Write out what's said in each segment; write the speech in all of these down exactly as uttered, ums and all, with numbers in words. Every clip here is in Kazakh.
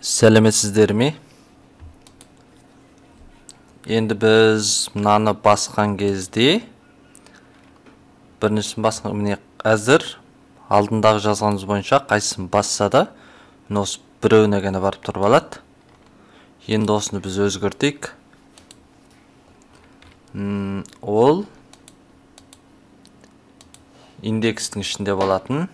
Сәлеметсіздер ме? Енді біз мынаны басқан кезде біріншісін басқан міне әзір алдындағы жазғанымыз бойынша қайсысын басса да осы біреуіне ғана барып тұрып алады. Енді осыны біз өзгертейік. Ол индекстің ішінде болатын.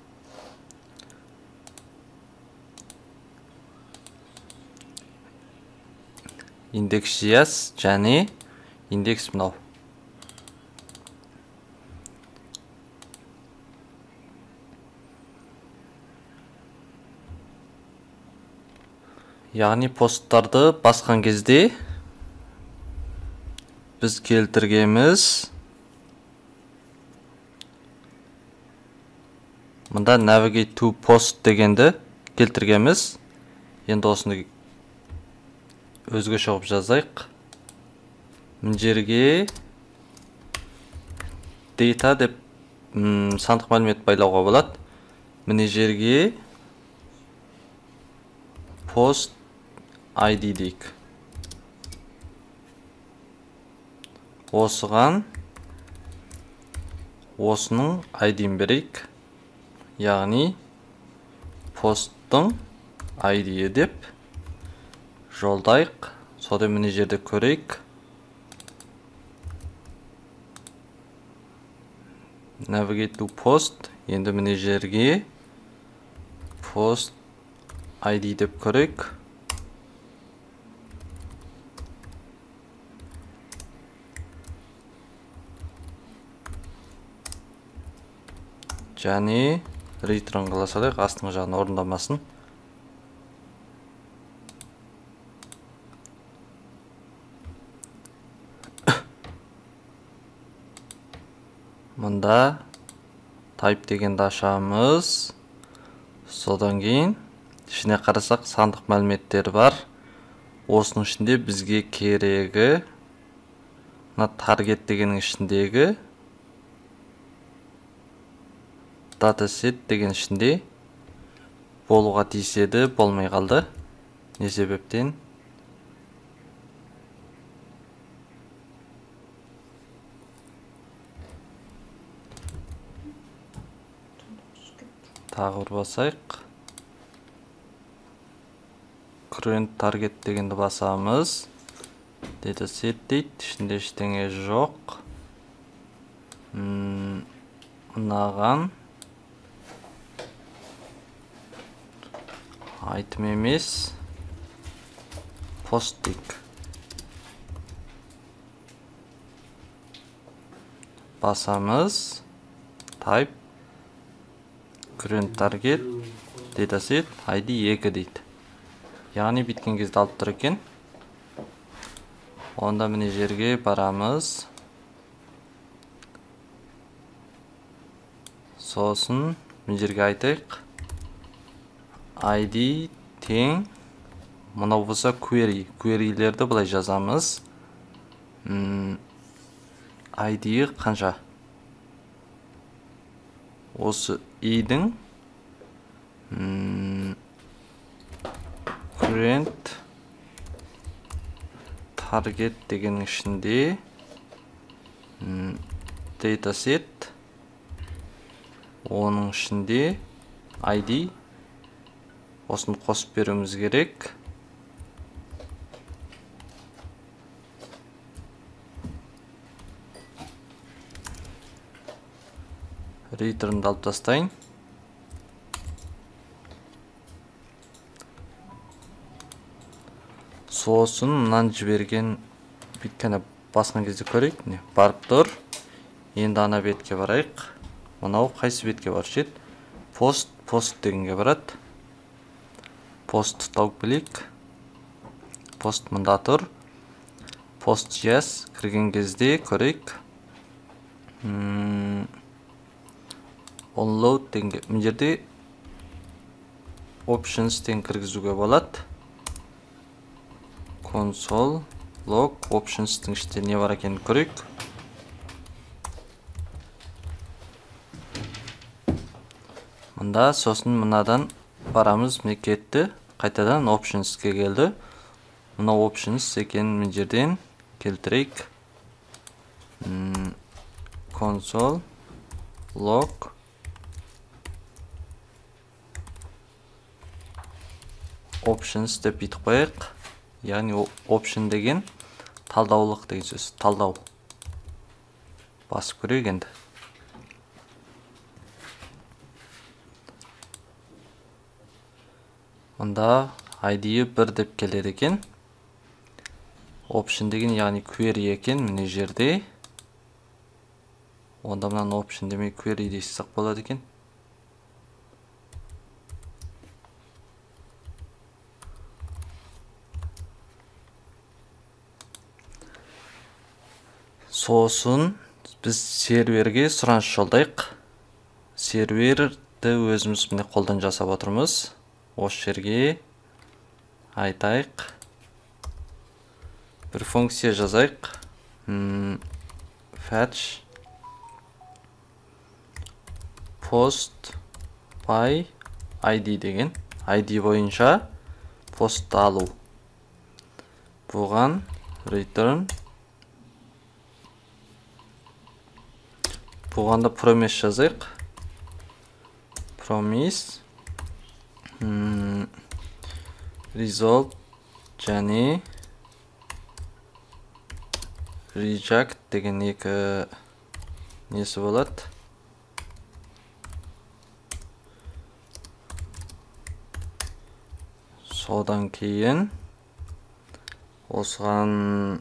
Индекс жияс және индекс мынау. Яғни посттарды басқан кезде біз келтіргеміз мұнда navigate to post дегенді келтіргеміз. Енді осыны өзгеше қылып жазайық. Мына жерге data деп сандық мәлімет байлауға болады. Мына жерге post id дейік. Осыған осының id-ін берейік. Яғни посттың id-і деп жолдайық. Содан мына жерде көрейік. Navigate to post. Енді мына жерге post id деп көрейік. Және return қыла салайық, астыңғы жағын орындамасын. Мұнда type дегенді ашамыз. Содан кейін ішіне қарасақ сандық мәліметтер бар. Осының ішінде бізге керегі мына target дегеннің ішіндегі dataset деген ішінде болуға тиіседі, болмай қалды. Не себептен? Тағы бір басайық. Current target дегенді басамыз. Dataset дейді. Ішінде ештеңе жоқ. Мынаған item емес. Post дейік. Басамыз. Type current target dataset id екі дейді. Яғни біткен кезде алып тұр екен. Онда міне жерге барамыз. Сосын міне жерге айтайық. id тең мынау болса query. Query'лерді былай жазамыз. id қанша? Осы i-дің current target дегеннің ішінде dataset оның ішінде id осыны қосып беруіміз керек. Return'ды алып тастайын. Сосын мынаны жіберген бүткені басқан кезде көрейік. Барып тұр. Енді ана бетке барайық. Мынау қайсы бетке бар шет? Post, post дегенге барады. Post тауып білейік. Post мұнда тұр. Post жияс кірген кезде көрейік. Onload дегенге мына жерде options деген кіргізуге болады. Console log options'тың ішінде не бар екенін көрейік. Мұнда сосын мынадан барамыз, міне кетті. қайтадан options'ке келді. Мына options екенін мен жерден келтірейік. Console log options деп бүйтіп қояйық. Яғни option деген талдаулық деген сөз. Талдау. Басып көрейік енді. Онда ай ди бір деп келеді екен. Option деген яғни query екен міне жерде. Онда мынаны option демей query дейсек болады екен. Сосын біз серверге сұраныс жолдайық. Серверді өзіміз міне қолдан жасап отырмыз. Осы жерге айтайық. Бір функция жазайық. Fetch post by ай ди деген. ай ди бойынша пост алу. Бұған return. Бұғанда promise жазайық. Promise result және reject деген екі несі болады. Содан кейін осыған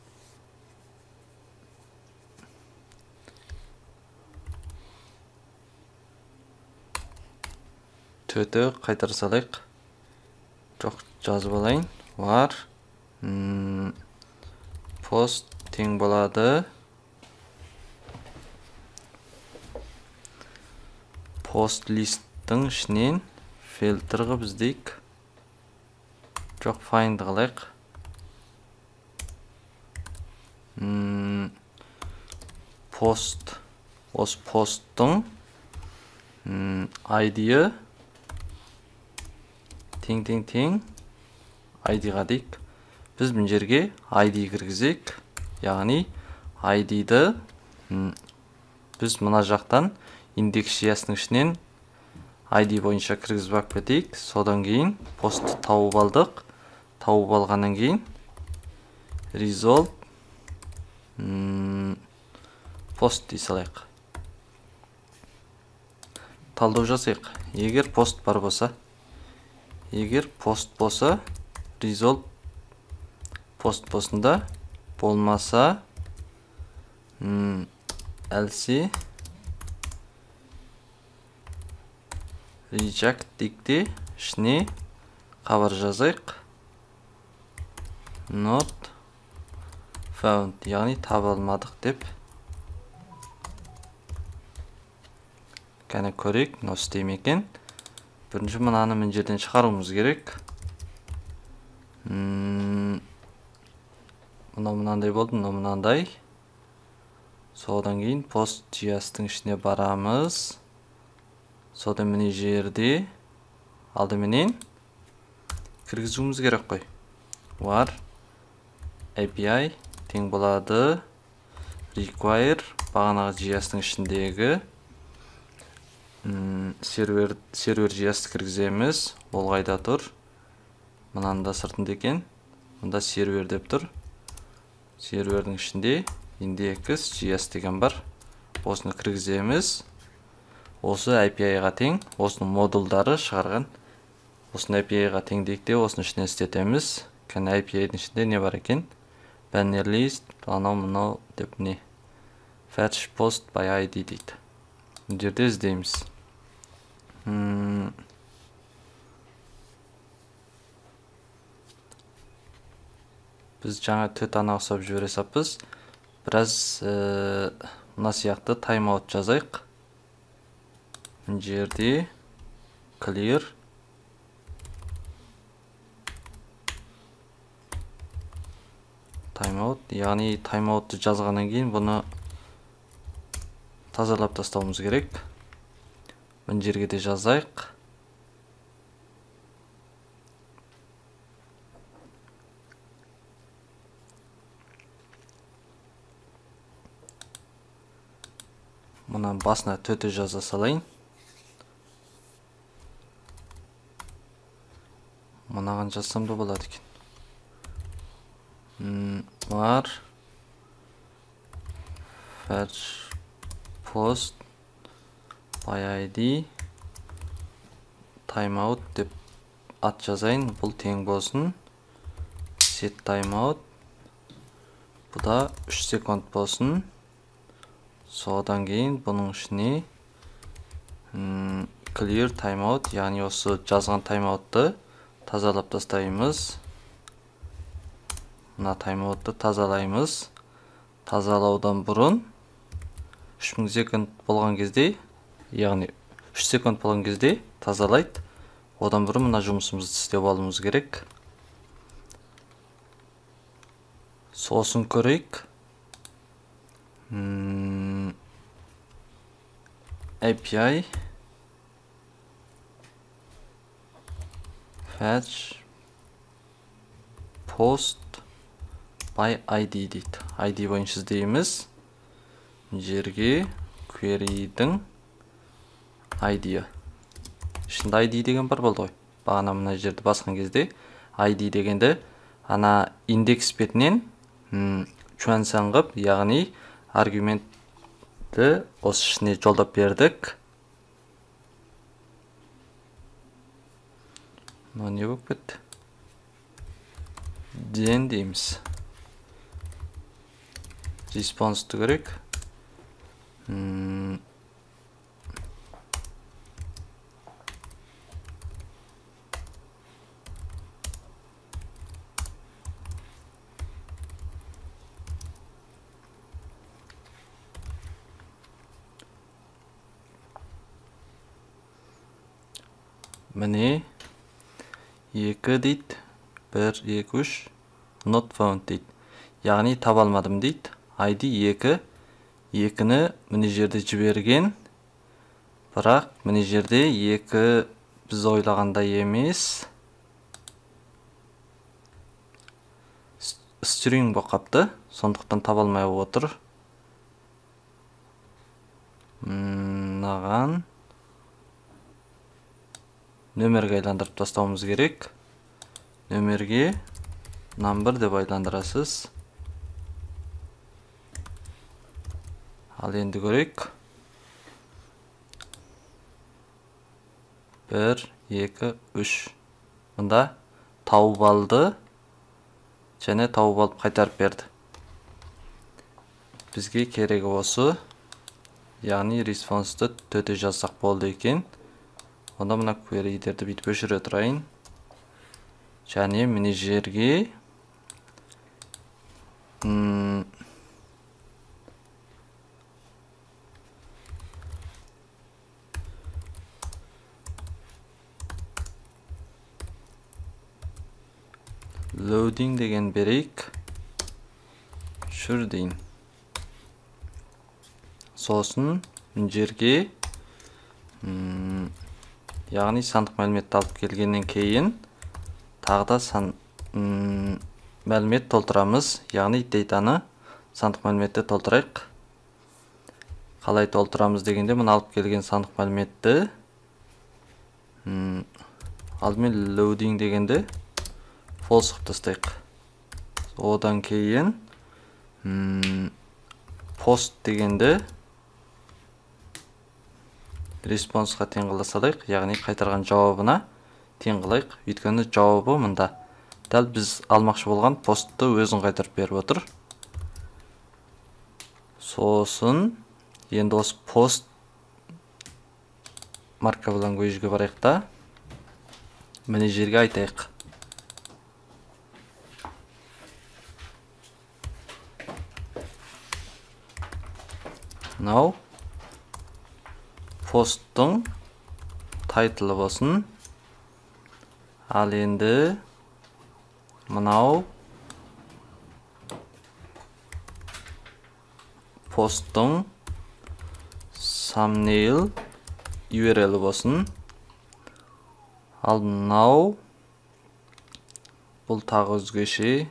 төті қайтара салайық. Жоқ, жазып алайын. Var post тең болады. Post lisттің ішінен фильтрға біздейік. Жоқ, find қылайық. Post. Осы посттың ай ди тең тең тең ай ди-ға дейік. Біз бұл жерге ай ди кіргізейік. Яғни ай ди-ді біз мына жақтан индекс жүйесінің ішінен ай ди бойынша кіргізіп алып кетейік. Содан кейін постты тауып алдық. Тауып алғаннан кейін result post дей салайық. Талдау жасайық. Егер пост бар болса, егер пост болса, result пост болсында, болмаса else reject дегенде ішіне хабар жазайық. Not found, яғни табылмадық деп. Кәне көрейік, мынау істейме екен. Бірінші мынаны мен жерден шығаруымыз керек. Мынау мынандай болды, мынау мынандай. Содан кейін пост жүйесінің ішіне барамыз. Содан міне жерде алдыменен кіргізуіміз керек қой. Var эй пи ай тең болады require бағанағы жүйесінің ішіндегі сервер сервер жүйесі кіргіземіз. Ол қайда тұр? Мынанда сыртында екен. Мында сервер деп тұр. Сервердің ішінде индекс жүйесі деген бар. Осыны кіргіземіз. Осы эй пи ай-ға тең, осының модулдары шығарған. Осыны эй пи ай-ға тең дейікте, осының ішіне істетеміз. Кәне эй пи ай-дің ішінде не бар екен? Banner list, анау мынау деп не? Fetch post by ай ди дейді. Бұл жерде іздейміз. Біз жаңа төт ана ұқсап жібере саппыз. Біраз мына сияқты тайм-аут жазайық. Бұл жерде clear тайм-аут, яғни тайм-аутты жазғаннан кейін бұны тазалап тастауымыз керек. Бұл жерге де жазайық. Мына басына төтө жаза салайын. Мынаған жазсам да болады екен. Var fetch post by id timeout деп ат жазайын. Бұл тең болсын set timeout. Бұда үч секунд болсын. Содан кейін бұның ішіне clear timeout, яғни осы жазған таймаутты тазалап тастаймыз. Мына таймаутты тазалаймыз. Тазалаудан бұрын үч миң секунд болған кезде, яғни үч секунд болған кезде тазалайды. Одан бұрын мына жұмысымызды істеп алуымыз керек. Сосын көрейік. A P I fetch post by id дейді. id бойынша іздейміз. Жерге query'дің id-і. Ішінде id деген бар болды ғой. Бағана мына жерді басқан кезде id дегенді ана индекс бетінен чуансан қып, яғни аргументті осы ішіне жолдап бердік. Но не болып кетті? Ден дейміз. Response-ты керек. Міне екі дейді. бір, екі, үш. Not found дейді. Яғни таба алмадым дейді. id екі. екіні міне жерде жіберген. Бірақ міне жерде екі біз ойлағандай емес. String болып қапты. Сондықтан таба алмай отыр. Мынаған нөмерге айландырып тастауымыз керек. Нөмерге number деп айландырасыз. Ал енді көрейік. бір, екі, үч. Мұнда тауып алды. Және тауып алып қайтарып берді. Бізге керегі осы. Яғни response-ты төте жазсақ болды екен. Онда мұна query-дерді бүйтіп өшіре тұрайын. Және міне жерге loading деген берейік. Шүр дейін. Сосын міне жерге яғни сандық мәліметті алып келгеннен кейін тағда сан мәлімет толтырамыз. Яғни дейтаны сандық мәліметті толтырайық. Қалай толтырамыз дегенде мұны алып келген сандық мәліметті алдымен loading дегенде false қып тастайық. Одан кейін post дегенде response-ға тең қыла салайық. Яғни қайтарған жауабына тең қылайық. Өйткені жауабы мұнда. Дәл біз алмақшы болған постты өзін қайтарып беріп отыр. Сосын енді осы post markup language-ге барайық та. Міне жерге айтайық. Now posттың тайтылы болсын. Ал енді мынау posттың thumbnail ю ар эл болсын. Ал мынау бұл тағы өзгеше.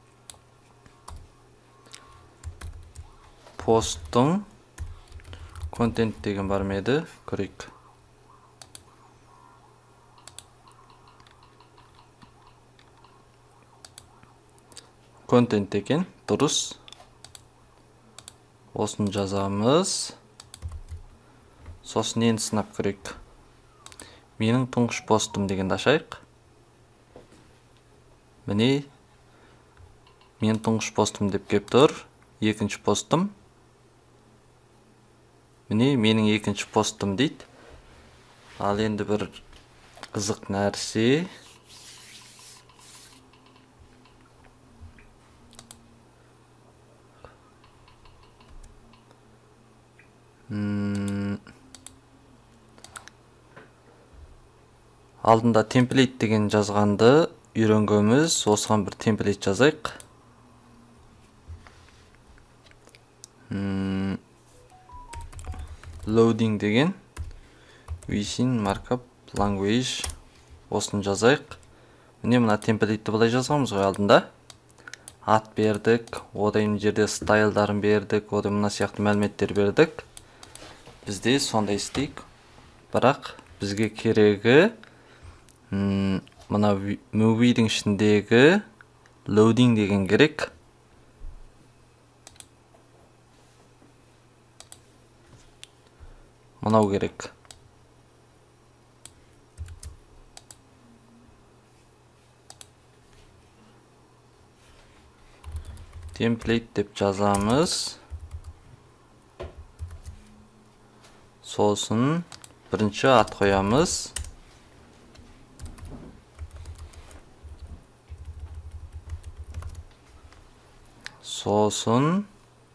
Posттың Контент деген бар ма еді? Көрейік. Контент екен, дұрыс. Осын жазамыз. Сосын енді сынап көрейік. Менің тұңғыш постым дегенді ашайық. Міне, мен тұңғыш постым деп кеп тұр. Екінші постым. Міне, менің екінші постым дейді. Ал енді бір қызық нәрсе. Алдында темплейт деген жазғанды үйренгенбіз. Осыған бір темплейт жазайық. Loading деген Within Markup Language. Осын жазайық. Міне мына темплейтті былай жазғанбыз ғой алдында. Ат бердік, одан жерде стайлдарын бердік, одан мына сияқты мәліметтер бердік. Бізде сондай істейік. Бірақ бізге керегі мына movie'дің ішіндегі loading деген керек. Мынау керек. Template деп жазамыз. Сосын бірінші ат қоямыз. Сосын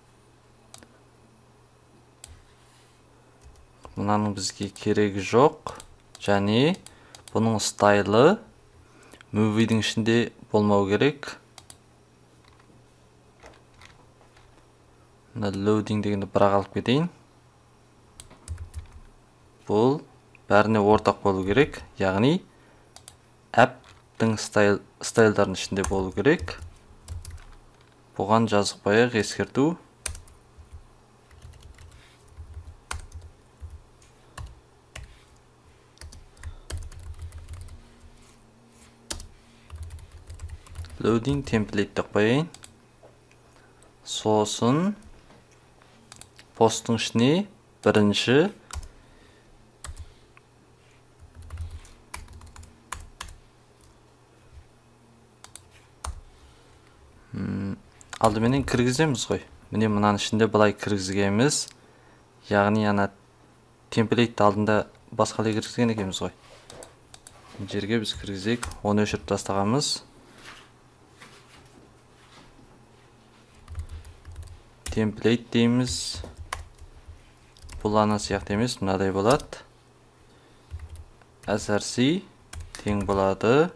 мынаның бізге керегі жоқ. Және бұның стайлы movie'дің ішінде болмау керек. Мына loading дегенді бірақ алып кетейін. Бұл бәріне ортақ болу керек. Яғни app-тің стайлдардың ішінде болу керек. Бұған жазықпайық ескерту. Loading template'ті қойайын. Сосын посттың ішіне бірінші алдыменен кіргіземіз ғой. Міне мынаның ішінде былай кіргізгеміз. Яғни ана темплейтті алдында басқалай кіргізген екенбіз ғой. Жерге біз кіргізейік. Оны өшіріп тастағанбыз. Темплейт дейміз. Бұл ана сияқты емес, мынадай болады. src тең болады.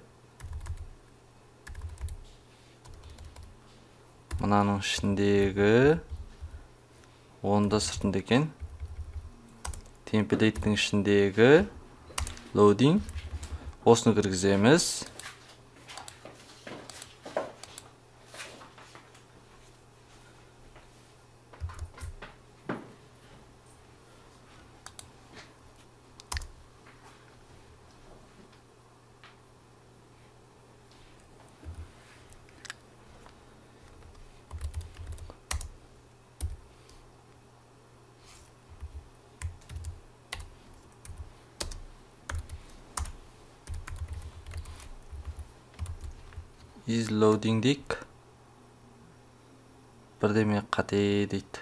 Мынаның ішіндегі онда сыртында екен. Темплейттің ішіндегі loading. Осыны кіргіземіз. Is loading дейік. Бірдеме қате дейді.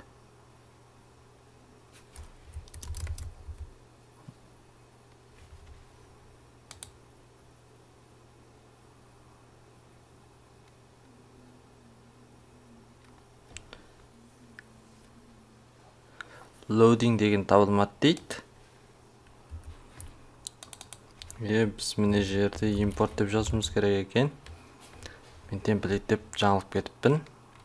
Loading деген табылмады дейді. Е, біз міне жерде import деп жазуымыз керек екен. Мен темплейт деп жаңылып кетіппін.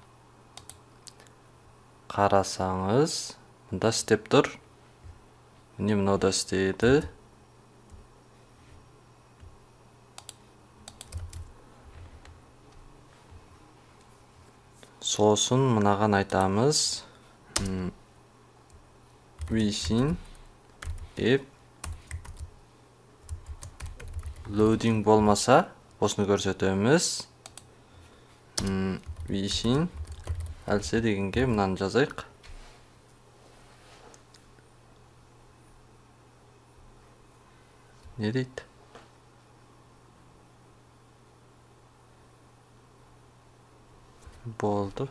Қарасаңыз, мұнда істеп тұр. Міне мынау істейді. Сосын мынаған айтамыз. Wishing app loading bolmasa osunu көрсөтөбүз. Wishing else дегенге мынаны жазайык. Не дейт? Болду.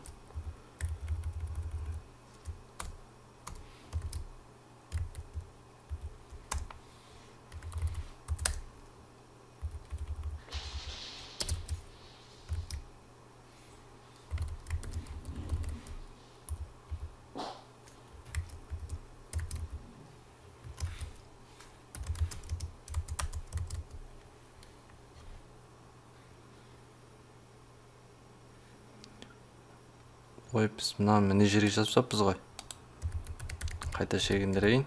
Ой, біз мынаны мына жерге жазыпсаппыз ғой. Қайта шегіндірейін.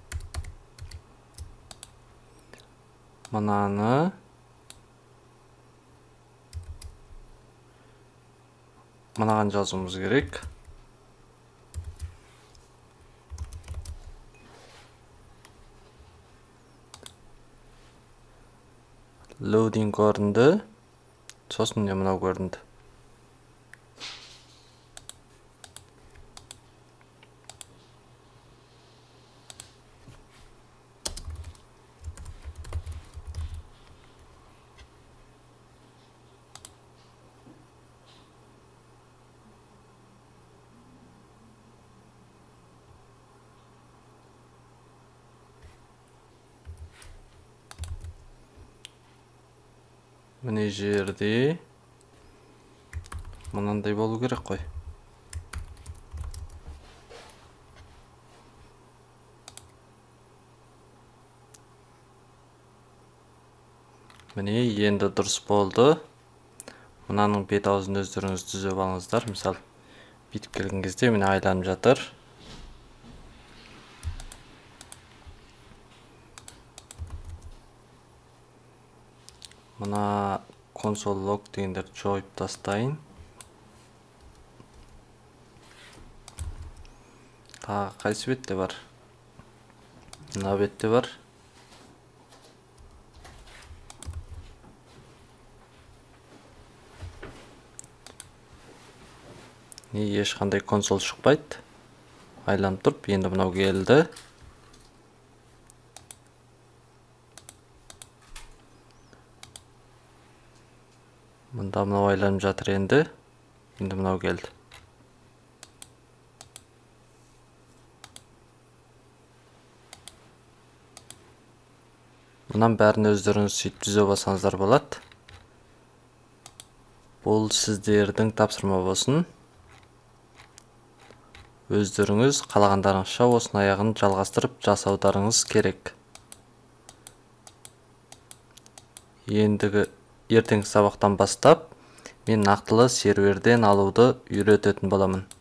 Мынаны мынаған жазуымыз керек. Loading көрінді. Сосын не мынау көрінді. Мына жерде мынандай болу керек қой. Міне енді дұрыс болды. Мынаның бет аузын өздеріңіз түзеп алыңыздар. Мысалы, бүйтіп келген кезде міне айланып жатыр. Мына консоль лог дегендерді жойып тастайын. Тағы қайсы бетте бар? Мына бетте бар. Не ешқандай консоль шықпайды. Айланып тұрып, енді мынау келді. Мында мынау айланып жатыр енді. Енді мынау келді. Мұнан бәрін өздеріңіз сөйтіп түзеп алсаңыздар болады. Бұл сіздердің тапсырма болсын. Өздеріңіз қалағандарыңызша осының аяғын жалғастырып жасаударыңыз керек. Ендігі ертеңгі сабақтан бастап мен нақтылы серверден алуды үйрететін боламын.